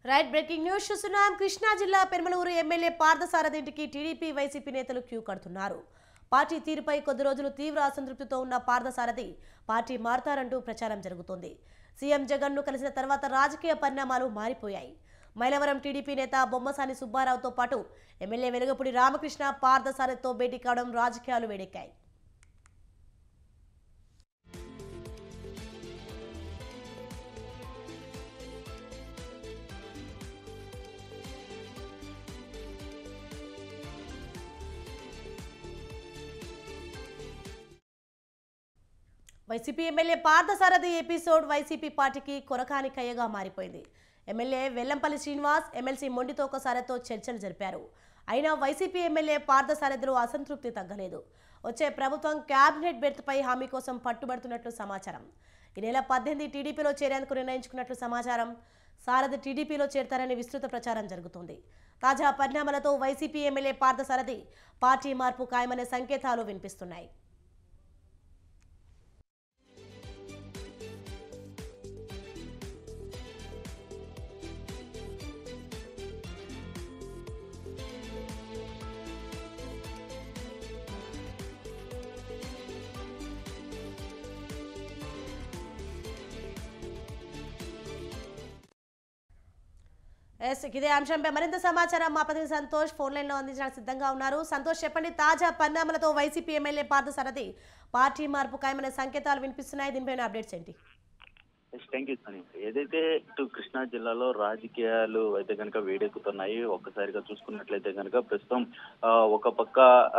Right breaking news చూస్తున్నాం. కృష్ణా జిల్లా పెర్మలూరు MLA Parthasarathy ఇంటికి టీడీపీ వైసీపీ నేతలు క్యూ కడుతున్నారు. పార్టీ తీరుపై కొద్ది రోజులు తీవ్ర అసంతృప్తితో ఉన్న పార్థసారథి పార్టీ మారతారంటూ ప్రచారం జరుగుతోంది. సీఎం జగన్ను కలిసిన తర్వాత రాజకీయ పరిణామాలు మారిపోయాయి. మైలవరం టీడీపీ నేత బొమ్మసాని సుబ్బారావుతో పాటు ఎమ్మెల్యే వెలుగపూడి రామకృష్ణ పార్థసారథితో భేటీ కావడం రాజకీయాలు వేడెక్కాయి. YCP MLA Parthasarathy episode YCP పార్టీకి కొరకాని కయ్యగా మారిపోయింది. ఎమ్మెల్యే వెల్లంపల్లి శ్రీనివాస్ ఎమ్మెల్సీ మొండితోకసారథితో చర్చలు జరిపారు. అయినా వైసీపీ ఎమ్మెల్యే పార్థసారథిలో అసంతృప్తి తగ్గలేదు. వచ్చే ప్రభుత్వం క్యాబినెట్ బెర్త్పై హామీ కోసం పట్టుబడుతున్నట్లు సమాచారం. ఈ నెల 18 టీడీపీలో చేరేందుకు నిర్ణయించుకున్నట్లు సమాచారం. సారథి టీడీపీలో చేరతారని విస్తృత ప్రచారం జరుగుతుంది. తాజా పరిణామాలతో వైసీపీ ఎమ్మెల్యే పార్థసారథి పార్టీ మార్పు ఖాయమనే సంకేతాలు వినిపిస్తున్నాయి. ఇదే అంశంపై మరింత సమాచారం మా ప్రతినిధి సంతోష్ ఫోన్ లైన్ లో అందించడానికి సిద్ధంగా ఉన్నారు. సంతోష్, చెప్పండి, తాజా పరిణామాలతో వైసీపీ ఎమ్మెల్యే పార్థసారథి పార్టీ మార్పు ఖాయమనే సంకేతాలు వినిపిస్తున్నాయి. దీనిపైన అప్డేట్స్ ఏంటి? Thank you Sunny. ఏదైతే ఇటు కృష్ణా జిల్లాలో రాజకీయాలు అయితే కనుక వేడెక్కుతున్నాయి. ఒక్కసారిగా చూసుకున్నట్లయితే కనుక ప్రస్తుతం ఒక పక్క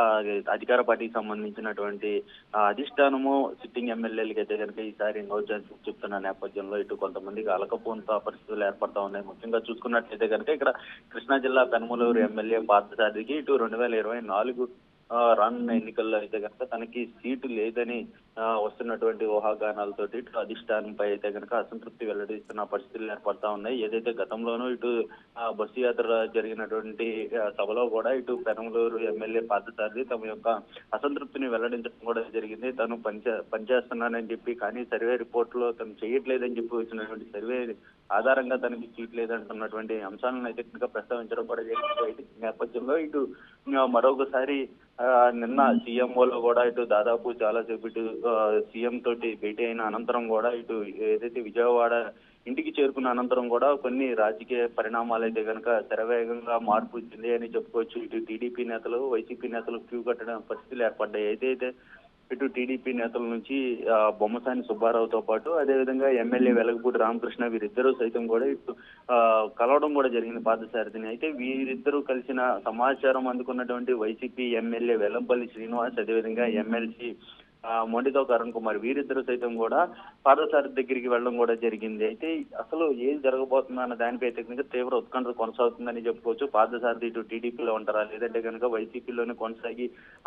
అధికార పార్టీకి సంబంధించినటువంటి అధిష్టానము సిట్టింగ్ ఎమ్మెల్యేలకి అయితే కనుక ఈసారి నో ఛాన్స్ చెప్తున్న నేపథ్యంలో ఇటు కొంతమందికి అలకపోంత పరిస్థితులు ఏర్పడతా ఉన్నాయి. ముఖ్యంగా చూసుకున్నట్లయితే కనుక ఇక్కడ కృష్ణా జిల్లా పెనమలూరు ఎమ్మెల్యే పార్థసారథికి ఇటు 2024 రానున్న ఎన్నికల్లో అయితే కనుక తనకి సీటు లేదని వస్తున్నటువంటి ఊహాగానాలతోటి ఇటు అధిష్టానంపై అయితే కనుక అసంతృప్తి వెల్లడిస్తున్న పరిస్థితులు ఏర్పడతా ఉన్నాయి. ఏదైతే గతంలోనూ ఇటు బస్సు యాత్ర జరిగినటువంటి సభలో కూడా ఇటు పెనమలూరు ఎమ్మెల్యే పార్థసారథి తమ యొక్క అసంతృప్తిని వెల్లడించడం కూడా జరిగింది. తను పనిచేస్తున్నానని చెప్పి, కానీ సర్వే రిపోర్ట్ లో తను చేయట్లేదని చెప్పి వచ్చినటువంటి సర్వే ఆధారంగా తనకి సీట్ లేదంటున్నటువంటి అంశాలను అయితే కనుక ప్రస్తావించడం కూడా జరిగింది. నేపథ్యంలో ఇటు మరొకసారి నిన్న సీఎంఓలో కూడా ఇటు దాదాపు చాలాసేపు ఇటు సీఎం తోటి భేటీ అయిన అనంతరం కూడా ఇటు ఏదైతే విజయవాడ ఇంటికి చేరుకున్న అనంతరం కూడా కొన్ని రాజకీయ పరిణామాలు అయితే కనుక శరవేగంగా మార్పు వచ్చింది అని చెప్పుకోవచ్చు. ఇటు టీడీపీ నేతలు వైసీపీ నేతలు క్యూ కట్టడం పరిస్థితులు ఏర్పడ్డాయి. అయితే ఇటు టీడీపీ నేతల నుంచి బొమ్మసాని సుబ్బారావుతో పాటు అదేవిధంగా ఎమ్మెల్యే వెలగపూడి రామకృష్ణ వీరిద్దరూ సైతం కూడా ఇటు కలవడం కూడా జరిగింది పార్థసారథిని. అయితే వీరిద్దరూ కలిసిన సమాచారం అందుకున్నటువంటి వైసీపీ ఎమ్మెల్యే వెల్లంపల్లి శ్రీనివాస్ అదేవిధంగా ఎమ్మెల్సీ మొండితోక అరుణ్ కుమార్ వీరిద్దరు సైతం కూడా పార్థసారథి దగ్గరికి వెళ్ళడం కూడా జరిగింది. అయితే అసలు ఏం జరగబోతుందా అన్న దానిపై అయితే తీవ్ర ఉత్కంఠ కొనసాగుతుందని చెప్పుకోవచ్చు. పార్థసారథి ఇటు టీడీపీలో ఉంటారా లేదంటే కనుక వైసీపీలోనే కొనసాగి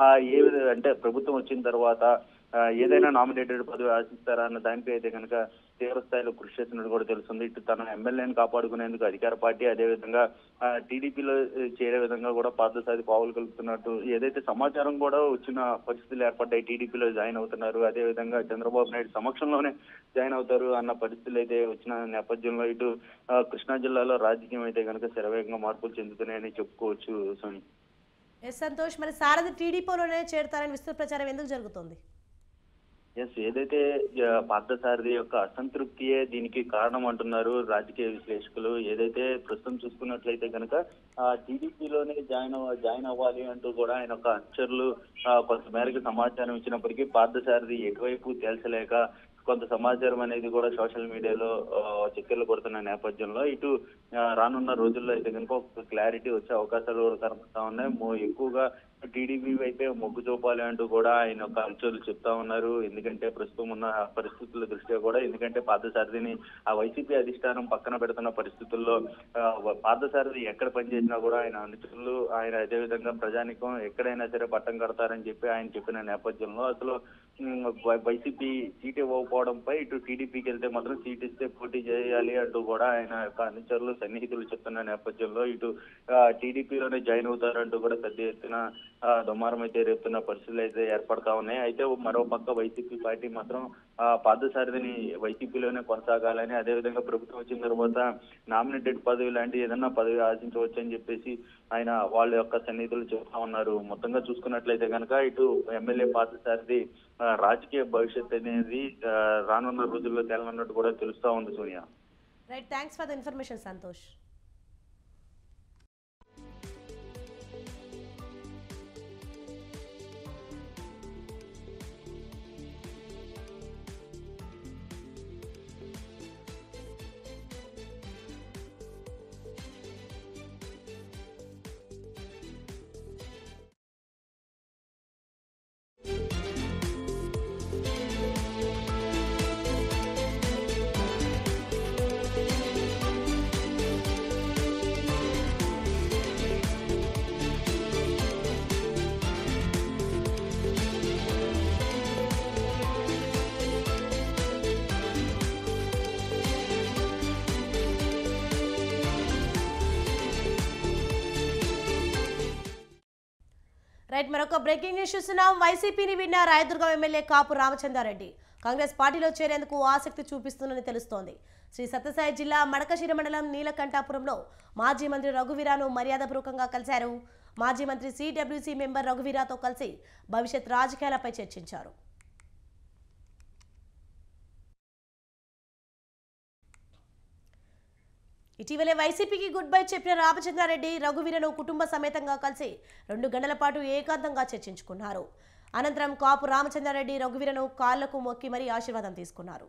ఏ అంటే ప్రభుత్వం వచ్చిన తర్వాత ఏదైనా నామినేటెడ్ పదవి ఆశిస్తారా అన్న దానిపై అయితే కనుక తీవ్ర స్థాయిలో కృషి చేస్తున్నట్టు కూడా తెలుస్తుంది. ఇటు తన ఎమ్మెల్యేని కాపాడుకునేందుకు అధికార పార్టీ అదేవిధంగా టీడీపీలో చేరే విధంగా కూడా పార్థసారథి పావులు కలుపుతున్నట్టు ఏదైతే సమాచారం కూడా వచ్చిన పరిస్థితులు ఏర్పడ్డాయి. టీడీపీలో జాయిన్ అవుతున్నారు, అదేవిధంగా చంద్రబాబు నాయుడు సమక్షంలోనే జాయిన్ అవుతారు అన్న పరిస్థితులు అయితే వచ్చిన నేపథ్యంలో ఇటు కృష్ణా జిల్లాలో రాజకీయం అయితే కనుక శరవేగంగా మార్పులు చెందుతున్నాయని చెప్పుకోవచ్చు. సోని, సంతోష్, మరి సారథి టీడీపీలోనే చేరతారని విస్తృత ప్రచారం ఎందుకు జరుగుతుంది? ఏదైతే పార్థసారథి యొక్క అసంతృప్తియే దీనికి కారణం అంటున్నారు రాజకీయ విశ్లేషకులు. ఏదైతే ప్రస్తుతం చూసుకున్నట్లయితే కనుక టీడీపీలోనే జాయిన్ అవ్వాలి అంటూ కూడా ఆయన ఒక అనుచరులు కొంత మేరకు సమాచారం ఇచ్చినప్పటికీ పార్థసారథి ఎటువైపు తేల్చలేక కొంత సమాచారం అనేది కూడా సోషల్ మీడియాలో చక్కెర్లు కొడుతున్న నేపథ్యంలో ఇటు రానున్న రోజుల్లో అయితే కనుక ఒక క్లారిటీ వచ్చే అవకాశాలు కూడా కనపడతా ఉన్నాయి. ఎక్కువగా టీడీపీ వైపే మొగ్గు చూపాలి అంటూ కూడా ఆయన ఒక అంశాలు చెప్తా ఉన్నారు. ఎందుకంటే ప్రస్తుతం ఉన్న పరిస్థితుల దృష్ట్యా కూడా, ఎందుకంటే పార్థసారథిని ఆ వైసీపీ అధిష్టానం పక్కన పెడుతున్న పరిస్థితుల్లో పార్థసారథి ఎక్కడ పనిచేసినా కూడా ఆయన అనుచరులు ఆయన అదేవిధంగా ప్రజానికం ఎక్కడైనా సరే పట్టం కడతారని చెప్పి ఆయన చెప్పిన నేపథ్యంలో అసలు వైసీపీ సీట్ ఇవ్వకపోవడంపై ఇటు టీడీపీకి వెళ్తే మాత్రం సీట్ ఇస్తే పోటీ చేయాలి అంటూ కూడా ఆయన యొక్క అనుచరులు సన్నిహితులు చెప్తున్న నేపథ్యంలో ఇటు టీడీపీలోనే జాయిన్ అవుతారంటూ కూడా పెద్ద ఎత్తున దుమారం అయితే రేపుతున్న పరిస్థితులు అయితే ఏర్పడతా ఉన్నాయి. అయితే మరో పక్క వైసీపీ పార్టీ మాత్రం పార్థసారథిని వైసీపీలోనే కొనసాగాలని, అదేవిధంగా ప్రభుత్వం వచ్చిన తర్వాత నామినేటెడ్ పదవి లాంటి ఏదన్నా పదవి ఆశించవచ్చు అని చెప్పేసి ఆయన వాళ్ళ యొక్క సన్నిహితులు చెప్తా ఉన్నారు. మొత్తంగా చూసుకున్నట్లయితే కనుక ఇటు ఎమ్మెల్యే పార్థసారథి రాజకీయ భవిష్యత్ అనేది రానున్న రోజుల్లో తేలనున్నట్టు కూడా తెలుస్తా ఉంది Sonia. Right, thanks for the information Santosh. Right, మరొక బ్రేకింగ్ న్యూస్ చూస్తున్నాం. వైసీపీని విన్న రాయదుర్గం ఎమ్మెల్యే కాపు రామచంద్రారెడ్డి కాంగ్రెస్ పార్టీలో చేరేందుకు ఆసక్తి చూపిస్తుందని తెలుస్తోంది. శ్రీ సత్యసాయి జిల్లా మడకశిర మండలం నీలకంఠాపురంలో మాజీ మంత్రి రఘువీరాను మర్యాదపూర్వకంగా కలిశారు. మాజీ మంత్రి సిడబ్ల్యూసీ మెంబర్ రఘువీరాతో కలిసి భవిష్యత్ రాజకీయాలపై చర్చించారు. ఇటీవలే వైసీపీకి గుడ్ బై చెప్పిన రామచంద్రారెడ్డి రఘువీరను కుటుంబ సమేతంగా కలిసి 2 గంటల పాటు ఏకాంతంగా చర్చించుకున్నారు. అనంతరం కాపు రామచంద్రారెడ్డి రఘువీరను కాళ్లకు మొక్కి మరీ ఆశీర్వాదం తీసుకున్నారు.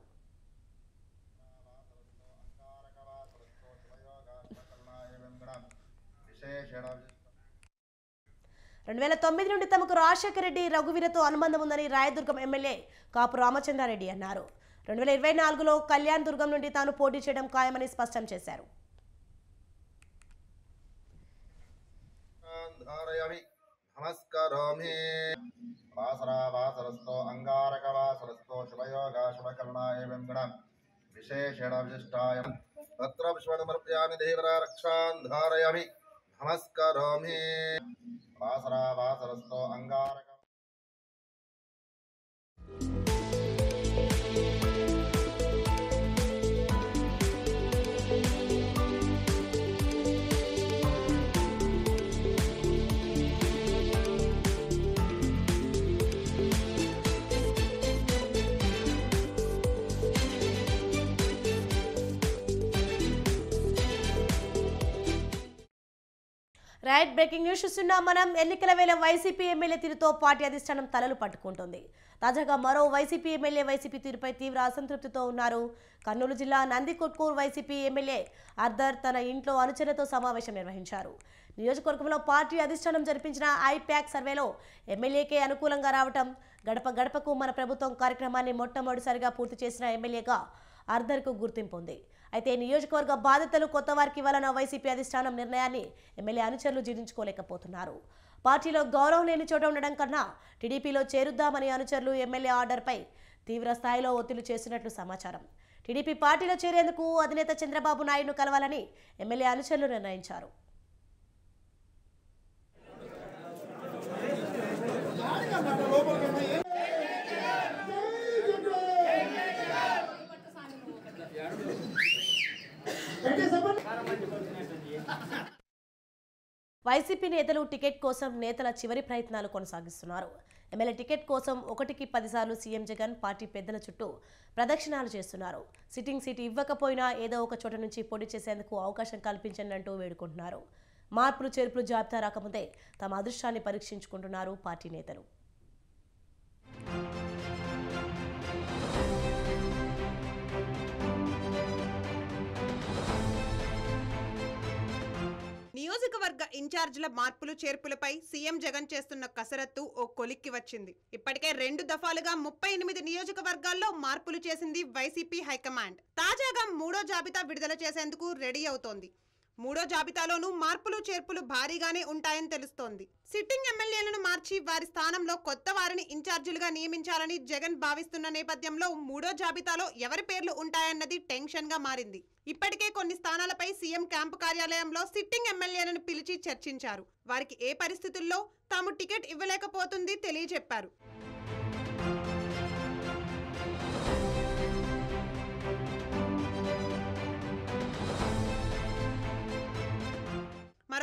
2009 నుండి తమకు రాజశేఖర రెడ్డి రఘువీరతో అనుబంధం ఉందని రాయదుర్గం ఎమ్మెల్యే కాపు రామచంద్రారెడ్డి అన్నారు. 2024లో కళ్యాణ్ దుర్గం నుండి తాను పోటీ చేయడం ఖాయమని స్పష్టం చేశారు. నమస్కారామి వాసరావాసరస్తో అంగారక రైట్, బ్రేకింగ్ న్యూస్ చూస్తున్నాం మనం. ఎన్నికల వేళ వైసీపీ ఎమ్మెల్యే తీరుతో పార్టీ అధిష్టానం తలలు పట్టుకుంటుంది. తాజాగా మరో వైసీపీ ఎమ్మెల్యే వైసీపీ తీరుపై తీవ్ర అసంతృప్తితో ఉన్నారు. కర్నూలు జిల్లా నందికొట్కూరు వైసీపీ ఎమ్మెల్యే అర్దర్ తన ఇంట్లో అనుచరులతో సమావేశం నిర్వహించారు. నియోజకవర్గంలో పార్టీ అధిష్టానం జరిపించిన ఐప్యాక్ సర్వేలో ఎమ్మెల్యేకే అనుకూలంగా రావటం, గడప గడపకు మన ప్రభుత్వం కార్యక్రమాన్ని మొట్టమొదటిసారిగా పూర్తి చేసిన ఎమ్మెల్యేగా అర్దర్కు గుర్తింపు ఉంది. అయితే నియోజకవర్గ బాధ్యతలు కొత్త వారికి ఇవ్వాలన్న వైసీపీ అధిష్టానం నిర్ణయాన్ని ఎమ్మెల్యే అనుచరులు జీర్ణించుకోలేకపోతున్నారు. పార్టీలో గౌరవం లేని చోట ఉండడం కన్నా టీడీపీలో చేరుద్దామని అనుచరులు ఎమ్మెల్యే ఆర్డర్పై తీవ్ర స్థాయిలో ఒత్తిడి చేస్తున్నట్లు సమాచారం. టీడీపీ పార్టీలో చేరేందుకు అధినేత చంద్రబాబు నాయుడును కలవాలని ఎమ్మెల్యే అనుచరులు నిర్ణయించారు. వైసీపీ నేతలు టికెట్ కోసం నేతల చివరి ప్రయత్నాలు కొనసాగిస్తున్నారు. ఎమ్మెల్యే టికెట్ కోసం 1కి 10 సార్లు సీఎం జగన్ పార్టీ పెద్దల చుట్టూ ప్రదక్షిణాలు చేస్తున్నారు. సిట్టింగ్ సీటు ఇవ్వకపోయినా ఏదో ఒక చోట నుంచి పోటీ చేసేందుకు అవకాశం కల్పించండి అంటూ వేడుకుంటున్నారు. మార్పులు చేర్పులు జాబితా రాకముందే తమ అదృష్టాన్ని పరీక్షించుకుంటున్నారు పార్టీ నేతలు. నియోజకవర్గ ఇన్ఛార్జీల మార్పులు చేర్పులపై సీఎం జగన్ చేస్తున్న కసరత్తు ఓ కొలిక్కి వచ్చింది. ఇప్పటికే 2 దఫాలుగా 38 నియోజకవర్గాల్లో మార్పులు చేసింది వైసీపీ హైకమాండ్. తాజాగా 3వ జాబితా విడుదల చేసేందుకు రెడీ అవుతోంది. 3వ జాబితాలోనూ మార్పులు చేర్పులు భారీగానే ఉంటాయని తెలుస్తోంది. సిట్టింగ్ ఎమ్మెల్యేలను మార్చి వారి స్థానంలో కొత్త వారిని ఇన్ఛార్జీలుగా నియమించాలని జగన్ భావిస్తున్న నేపథ్యంలో 3వ జాబితాలో ఎవరి పేర్లు ఉంటాయన్నది టెన్షన్ గా మారింది. ఇప్పటికే కొన్ని స్థానాలపై సీఎం క్యాంపు కార్యాలయంలో సిట్టింగ్ ఎమ్మెల్యేలను పిలిచి చర్చించారు. వారికి ఏ పరిస్థితుల్లో తాము టికెట్ ఇవ్వలేకపోతుంది తెలియజెప్పారు.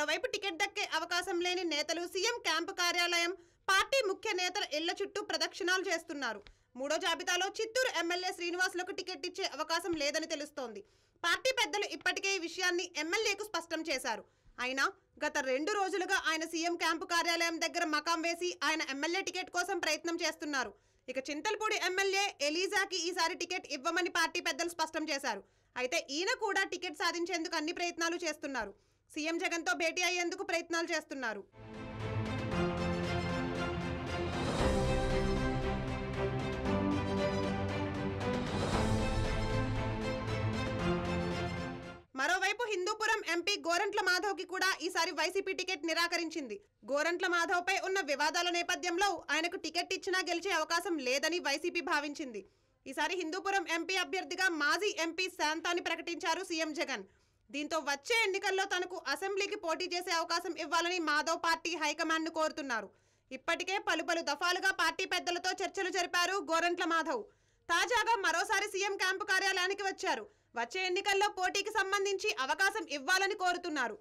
మరోవైపు టికెట్ దక్కే అవకాశం లేని నేతలు సీఎం క్యాంపు కార్యాలయం, పార్టీ ముఖ్య నేతల ఇళ్ల చుట్టూ ప్రదక్షిణాలు చేస్తున్నారు. మూడో జాబితాలో చిత్తూరు ఎమ్మెల్యే శ్రీనివాసులకు టికెట్ ఇచ్చే అవకాశం లేదని తెలుస్తోంది. పార్టీ పెద్దలు ఇప్పటికే ఈ విషయాన్ని ఎమ్మెల్యేకు స్పష్టం చేశారు. అయినా గత 2 రోజులుగా ఆయన సీఎం క్యాంపు కార్యాలయం దగ్గర మకాం వేసి ఆయన ఎమ్మెల్యే టికెట్ కోసం ప్రయత్నం చేస్తున్నారు. ఇక చింతలపూడి ఎమ్మెల్యే ఎలీజాకి ఈసారి టికెట్ ఇవ్వమని పార్టీ పెద్దలు స్పష్టం చేశారు. అయితే ఈయన కూడా టికెట్ సాధించేందుకు అన్ని ప్రయత్నాలు చేస్తున్నారు. సీఎం జగన్తో భేటీ అయ్యేందుకు ప్రయత్నాలు చేస్తున్నారు. మరోవైపు హిందూపురం ఎంపీ గోరంట్ల మాధవ్కి కూడా ఈసారి వైసీపీ టికెట్ నిరాకరించింది. గోరంట్ల మాధవ్పై ఉన్న వివాదాల నేపథ్యంలో ఆయనకు టికెట్ ఇచ్చినా గెలిచే అవకాశం లేదని వైసీపీ భావించింది. ఈసారి హిందూపురం ఎంపీ అభ్యర్థిగా మాజీ ఎంపీ శాంతాని ప్రకటించారు సీఎం జగన్. దీంతో వచ్చే ఎన్నికల్లో తనకు అసెంబ్లీకి పోటీ చేసే అవకాశం ఇవ్వాలని మాధవ్ పార్టీ హైకమాండ్ను కోరుతున్నారు. ఇప్పటికే పలు దఫాలుగా పార్టీ పెద్దలతో చర్చలు జరిపారు గోరంట్ల మాధవ్. తాజాగా మరోసారి సీఎం క్యాంపు కార్యాలయానికి వచ్చారు. వచ్చే ఎన్నికల్లో పోటీకి సంబంధించి అవకాశం ఇవ్వాలని కోరుతున్నారు.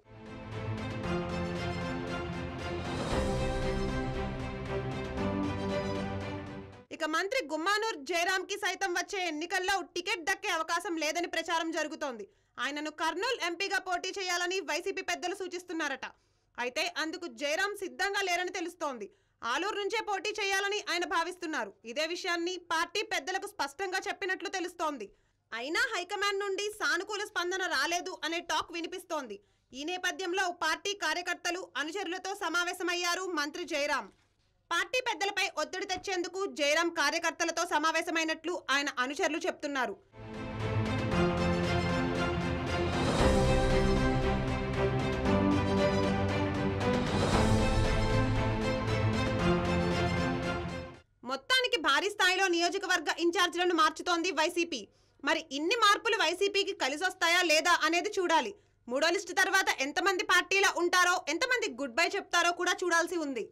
ఇక మంత్రి గుమ్మానూర్ జయరాంకి సైతం వచ్చే ఎన్నికల్లో టికెట్ దక్కే అవకాశం లేదని ప్రచారం జరుగుతోంది. ఆయనను కర్నూలు ఎంపీగా పోటీ చేయాలని వైసీపీ పెద్దలు సూచిస్తున్నారట. అయితే అందుకు జయరాం సిద్ధంగా లేరని తెలుస్తోంది. ఆలూరు నుంచే పోటీ చేయాలని ఆయన భావిస్తున్నారు. ఇదే విషయాన్ని పార్టీ పెద్దలకు స్పష్టంగా చెప్పినట్లు తెలుస్తోంది. అయినా హైకమాండ్ నుండి సానుకూల స్పందన రాలేదు అనే టాక్ వినిపిస్తోంది. ఈ నేపథ్యంలో పార్టీ కార్యకర్తలు, అనుచరులతో సమావేశమయ్యారు మంత్రి జయరాం. పార్టీ పెద్దలపై ఒత్తిడి తెచ్చేందుకు జయరాం కార్యకర్తలతో సమావేశమైనట్లు ఆయన అనుచరులు చెప్తున్నారు. మొత్తానికి భారీ స్థాయిలో నియోజకవర్గ ఇన్ఛార్జీలను మార్చుతోంది వైసీపీ. మరి ఇన్ని మార్పులు వైసీపీకి కలిసొస్తాయా లేదా అనేది చూడాలి. మూడో లిస్టు తర్వాత ఎంతమంది పార్టీలో ఉంటారో, ఎంతమంది గుడ్ బై చెప్తారో కూడా చూడాల్సి ఉంది.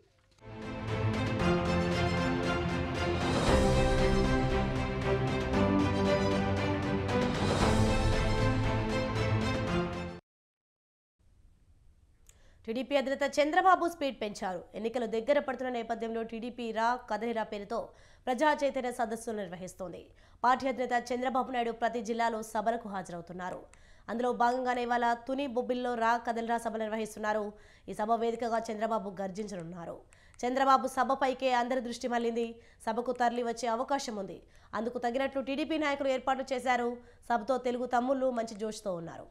టీడీపీ అధినేత చంద్రబాబు స్పీడ్ పెంచారు. ఎన్నికలు దగ్గర పడుతున్న నేపథ్యంలో టీడీపీ కదలిరా పేరుతో ప్రజా చైతన్య సదస్సులు నిర్వహిస్తోంది. పార్టీ అధినేత చంద్రబాబు నాయుడు ప్రతి జిల్లాలో సభలకు హాజరవుతున్నారు. అందులో భాగంగానే ఇవాళ తుని బొబ్బిల్లో కదలిరా సభ నిర్వహిస్తున్నారు. ఈ సభ వేదికగా చంద్రబాబు గర్జించనున్నారు. చంద్రబాబు సభపైకే అందరి దృష్టి మళ్లింది. సభకు తరలి వచ్చే అవకాశం ఉంది. అందుకు తగినట్లు టీడీపీ నాయకులు ఏర్పాట్లు చేశారు. సభతో తెలుగు తమ్ముళ్లు మంచి జోష్తో ఉన్నారు.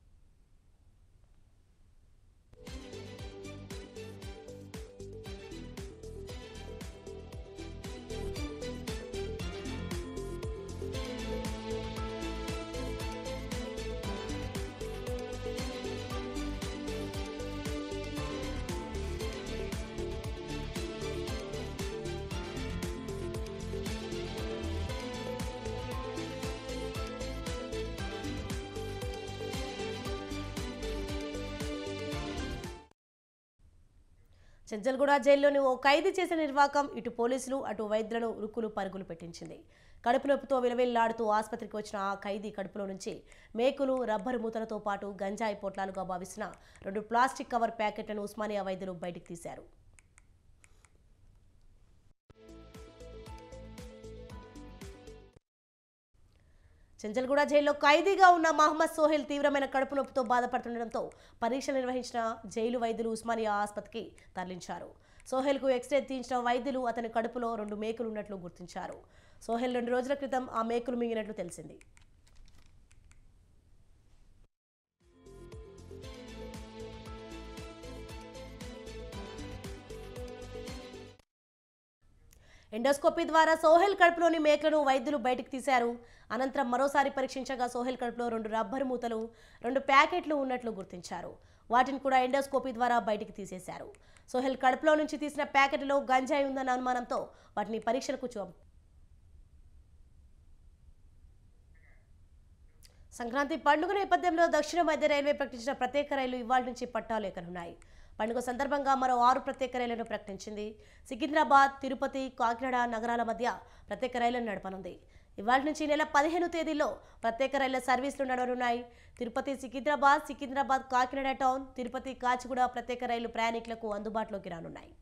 చెంచల్గూడ జైల్లోని ఓ ఖైదీ చేసిన నిర్వాకం ఇటు పోలీసులు అటు వైద్యులను ఉరుకులు పరుగులు పెట్టించింది. కడుపు నొప్పితో విలవిల్లాడుతూ ఆసుపత్రికి వచ్చిన ఆ ఖైదీ కడుపులో నుంచి మేకులు, రబ్బరు మూతలతో పాటు గంజాయి పొట్లాలుగా భావిస్తున్న 2 ప్లాస్టిక్ కవర్ ప్యాకెట్లను ఉస్మానియా వైద్యులు బయటికి తీశారు. చెంచల్గూడ జైల్లో ఖైదీగా ఉన్న మహమ్మద్ సోహెల్ తీవ్రమైన కడుపు నొప్పితో బాధపడుతుండటంతో పరీక్షలు నిర్వహించిన జైలు వైద్యులు ఉస్మానియా ఆసుపత్రికి తరలించారు. సోహెల్కు ఎక్స్రే తీయించిన వైద్యులు అతని కడుపులో 2 మేకులు ఉన్నట్లు గుర్తించారు. సోహెల్ 2 రోజుల క్రితం ఆ మేకులు మింగినట్లు తెలిసింది. ఎండోస్కోపీ ద్వారా సోహెల్ కడుపులోని మేకలను వైద్యులు బయటకు తీశారు. అనంతరం మరోసారి పరీక్షించగా సోహెల్ కడుపులో 2 రబ్బరు మూతలు, 2 ప్యాకెట్లు ఉన్నట్లు గుర్తించారు. వాటిని కూడా ఎండోస్కోపీ ద్వారా బయటికి తీసేశారు. సోహెల్ కడుపులో నుంచి తీసిన ప్యాకెట్లో గంజాయి ఉందన్న అనుమానంతో వాటిని పరీక్షలకు సంక్రాంతి పండుగ నేపథ్యంలో దక్షిణ మధ్య రైల్వే ప్రకటించిన ప్రత్యేక రైళ్లు ఇవాళ నుంచి పట్టాలు ఎక్కనున్నాయి. పండుగ సందర్భంగా మరో 6 ప్రత్యేక రైళ్లను ప్రకటించింది. సికింద్రాబాద్, తిరుపతి, కాకినాడ నగరాల మధ్య ప్రత్యేక రైళ్లను నడపనుంది. ఇవాళ నుంచి నెల 15 తేదీలో ప్రత్యేక రైళ్ల సర్వీసులు నడవనున్నాయి. తిరుపతి సికింద్రాబాద్, సికింద్రాబాద్ కాకినాడ టౌన్, తిరుపతి కాచిగూడ ప్రత్యేక రైలు ప్రయాణికులకు అందుబాటులోకి రానున్నాయి.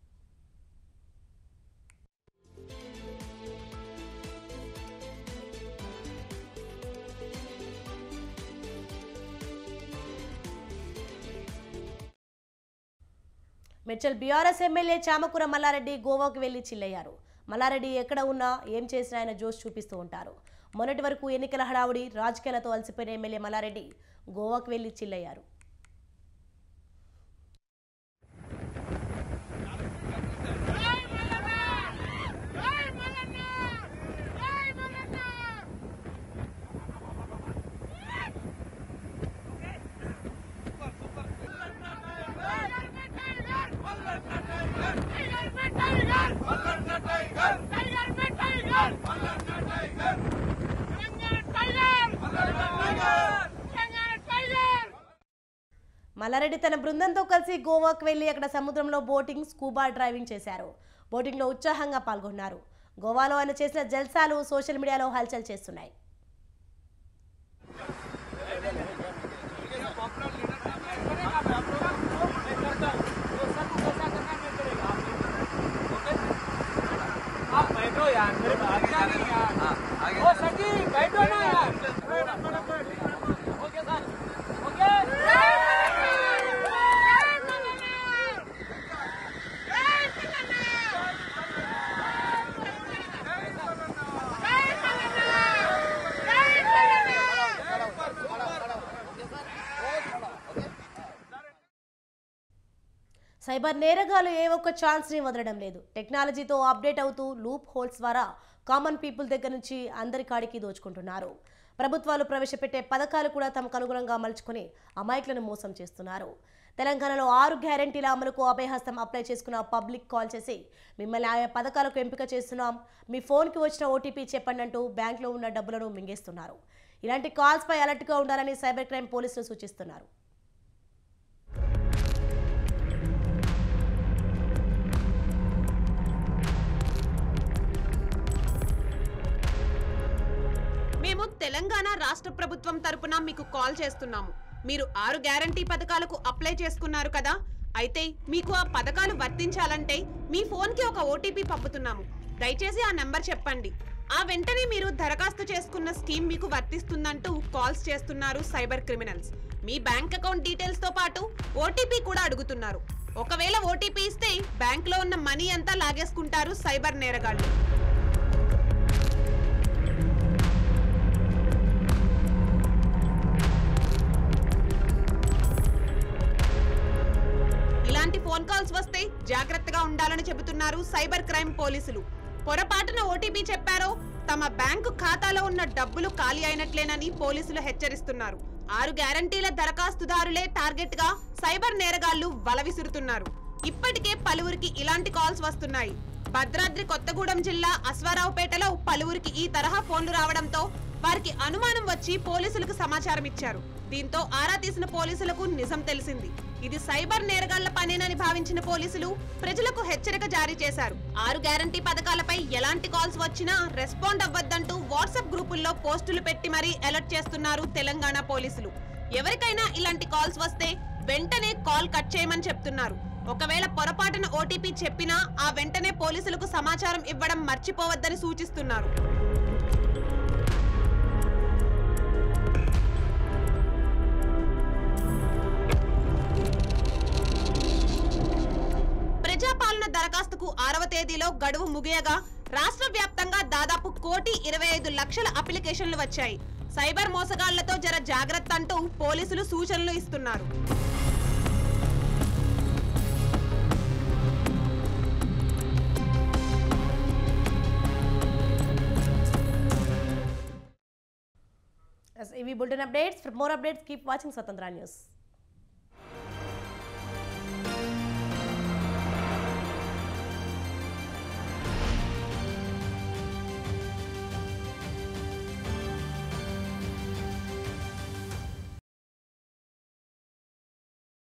మెడ్చల్ బీఆర్ఎస్ ఎమ్మెల్యే చామకూర మల్లారెడ్డి గోవాకు వెళ్లి చిల్లయ్యారు. మల్లారెడ్డి ఎక్కడ ఉన్నా ఏం చేసినా ఆయన జోష్ చూపిస్తూ ఉంటారు. మొన్నటి వరకు ఎన్నికల హడావుడి రాజకీయాలతో అలసిపోయిన ఎమ్మెల్యే మల్లారెడ్డి గోవాకు వెళ్లి చిల్లయ్యారు. మల్లారెడ్డి తన బృందంతో కలిసి గోవాకు వెళ్లి అక్కడ సముద్రంలో బోటింగ్, స్కూబా డ్రైవింగ్ చేశారు. బోటింగ్లో ఉత్సాహంగా పాల్గొన్నారు. గోవాలో ఆయన చేసిన జల్సాలు సోషల్ మీడియాలో హల్చల్ చేస్తున్నాయి. సైబర్ నేరగాలు ఏ ఒక్క ఛాన్స్ని వదలడం లేదు. టెక్నాలజీతో అప్డేట్ అవుతూ లూప్ హోల్స్ ద్వారా కామన్ పీపుల్ దగ్గర నుంచి అందరి కాడికి దోచుకుంటున్నారు. ప్రభుత్వాలు ప్రవేశపెట్టే పథకాలు కూడా తమకు అనుగుణంగా మలుచుకొని అమాయకులను మోసం చేస్తున్నారు. తెలంగాణలో 6 గ్యారెంటీల అమలుకు అభయహస్తం అప్లై చేసుకున్న పబ్లిక్ కాల్ చేసి మిమ్మల్ని ఆయా పథకాలకు ఎంపిక చేస్తున్నాం, మీ ఫోన్కి వచ్చిన ఓటీపీ చెప్పండి అంటూ బ్యాంక్లో ఉన్న డబ్బులను మింగేస్తున్నారు. ఇలాంటి కాల్స్పై అలర్ట్గా ఉండాలని సైబర్ క్రైమ్ పోలీసులు సూచిస్తున్నారు. మేము తెలంగాణ రాష్ట్ర ప్రభుత్వం తరపున మీకు కాల్ చేస్తున్నాము. మీరు 6 గ్యారంటీ పథకాలకు అప్లై చేసుకున్నారు కదా, అయితే మీకు ఆ పథకాలు వర్తించాలంటే మీ ఫోన్కి ఒక ఓటీపీ పంపుతున్నాము. దయచేసి ఆ నెంబర్ చెప్పండి. ఆ వెంటనే మీరు దరఖాస్తు చేసుకున్న స్కీమ్ మీకు వర్తిస్తుందంటూ కాల్స్ చేస్తున్నారు సైబర్ క్రిమినల్స్. మీ బ్యాంక్ అకౌంట్ డీటెయిల్స్తో పాటు ఓటీపీ కూడా అడుగుతున్నారు. ఒకవేళ ఓటీపీ ఇస్తే బ్యాంక్లో ఉన్న మనీ అంతా లాగేసుకుంటారు సైబర్ నేరగాళ్లు. ఇలాంటి ఫోన్ కాల్స్ వస్తే జాగ్రత్తగా ఉండాలని చెబుతున్నారు సైబర్ క్రైమ్ పోలీసులు. పొరపాటున ఓటీపీ చెప్పారో తమ బ్యాంకు ఖాతాలో ఉన్న డబ్బులు ఖాళీ అయినట్లేనని పోలీసులు హెచ్చరిస్తున్నారు. 6 గ్యారంటీల దరఖాస్తుదారులే టార్గెట్ గా సైబర్ నేరగాళ్లు వల విసురుతున్నారు. ఇప్పటికే పలువురికి ఇలాంటి కాల్స్ వస్తున్నాయి. భద్రాద్రి కొత్తగూడెం జిల్లా అశ్వారావుపేటలో పలువురికి ఈ తరహా ఫోన్లు రావడంతో వారికి అనుమానం వచ్చి పోలీసులకు సమాచారం ఇచ్చారు. దీంతో ఆరా తీసిన పోలీసులకు నిజం తెలిసింది. ఇది సైబర్ నేరగాళ్ల పనేనని భావించిన పోలీసులు ప్రజలకు హెచ్చరిక జారీ చేశారు. 6 గ్యారంటీ పథకాలపై ఎలాంటి కాల్స్ వచ్చినా రెస్పాండ్ అవ్వద్దంటూ వాట్సాప్ గ్రూపుల్లో పోస్టులు పెట్టి మరీ అలర్ట్ చేస్తున్నారు తెలంగాణ పోలీసులు. ఎవరికైనా ఇలాంటి కాల్స్ వస్తే వెంటనే కాల్ కట్ చేయమని చెప్తున్నారు. ఒకవేళ పొరపాటున ఓటీపీ చెప్పినా ఆ వెంటనే పోలీసులకు సమాచారం ఇవ్వడం మర్చిపోవద్దని సూచిస్తున్నారు. ప్రజాపాలన దరఖాస్తుకు 6వ తేదీలో గడువు ముగియగా రాష్ట్ర వ్యాప్తంగా దాదాపు 1,25,00,000 అప్లికేషన్లు వచ్చాయి. సైబర్ మోసగాళ్లతో జర జాగ్రత్త అంటూ పోలీసులు సూచనలు ఇస్తున్నారు. EV Bulletin updates. For more updates, keep watching Swatandhra News.